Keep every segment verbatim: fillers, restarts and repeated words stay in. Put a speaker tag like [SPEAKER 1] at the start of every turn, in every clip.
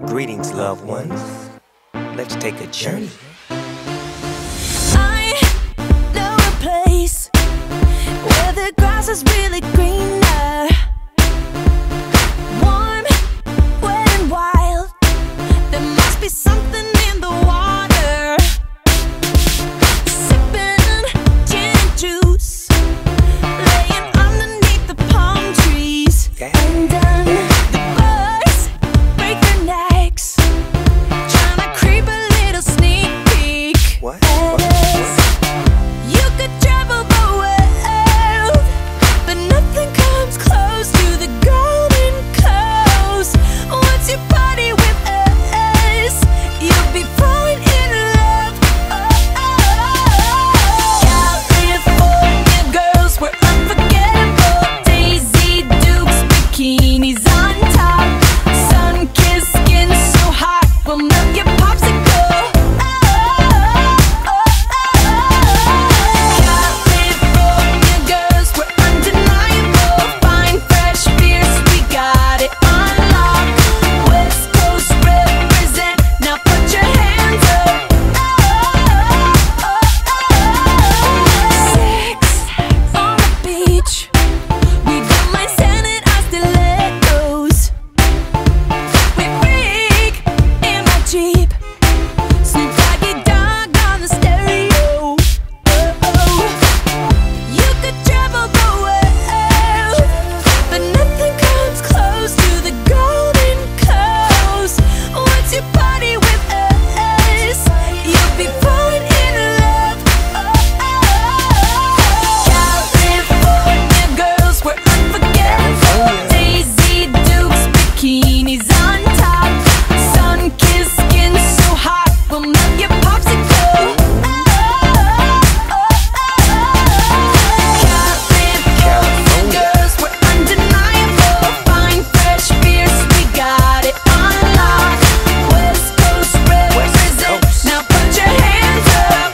[SPEAKER 1] Greetings, loved ones. Let's take a journey.
[SPEAKER 2] I know a place where the grass is really greener, warm, wet and wild. There must be something in the water. Sipping gin and juice, laying underneath the palm trees.
[SPEAKER 1] Yeah.
[SPEAKER 2] And then the birds break their necks, trying to creep a little sneak peek.
[SPEAKER 1] What?
[SPEAKER 2] At us. You could travel the world, but nothing comes close to the golden coast. Once you party with us, you'll be falling in love. Oh, oh. California girls, we're unforgettable. Daisy Dukes, bikinis on top, sun-kissed skin so hot, we'll melt your popsicle. Oh, oh, oh. California girls, we're undeniable. Fine, fresh, fierce, we got it on lock. West Coast represent, now put your hands up. Oh, oh, oh. Sex on the beach, we don't mind sanding our stilettos. We freak in my Jeep, Snoop, Dogg on the stereo. Oh, oh. You could travel the world, but nothing comes close to the golden coast. Once you party with us, you'll be falling in love. Oh, oh. California girls, we're unforgettable. Daisy Dukes, bikinis on top, sun-kissed skin so hot, we'll melt your popsicle. California girls, we're undeniable. Fine, fresh, fierce, we got it on lock. West Coast represent, now put your hands up.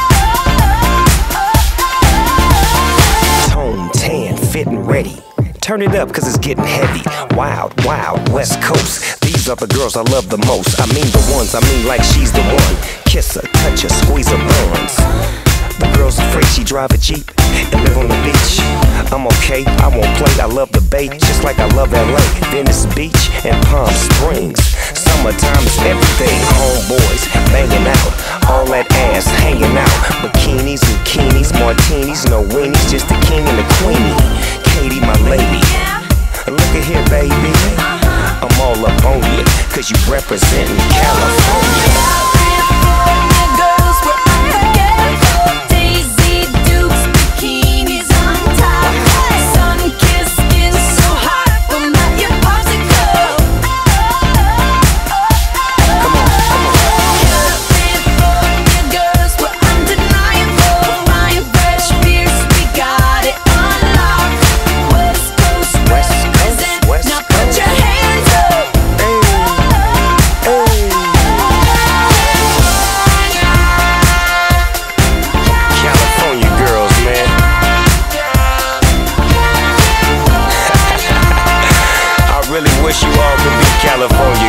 [SPEAKER 1] Tone, tan, fit and ready. Turn it up cause it's getting heavy. Wild, wild, West Coast. These are the girls I love the most. I mean the ones, I mean like she's the one. Kiss her, touch her, squeeze her buns. The girl's afraid she drive a Jeep and live on the beach. I'm okay, I won't play, I love the bay, just like I love L A, Venice Beach and Palm Springs. Summertime is everything, homeboys banging out, all that ass hanging out. Bikinis, zucchinis, martinis, no weenies, just the king and the queenie. Katie, my lady, look at here, baby. I'm all up on you, cause you representin' California.
[SPEAKER 2] California girls, we're unforgettable. Daisy Dukes, bikinis on top, sun-kissed skin so hot, we'll melt your popsicle. California girls, we're undeniable. Fine, fresh, fierce, we got it on lock. West Coast represent, now put your hands up.
[SPEAKER 1] California girls, man. I really wish you all could be California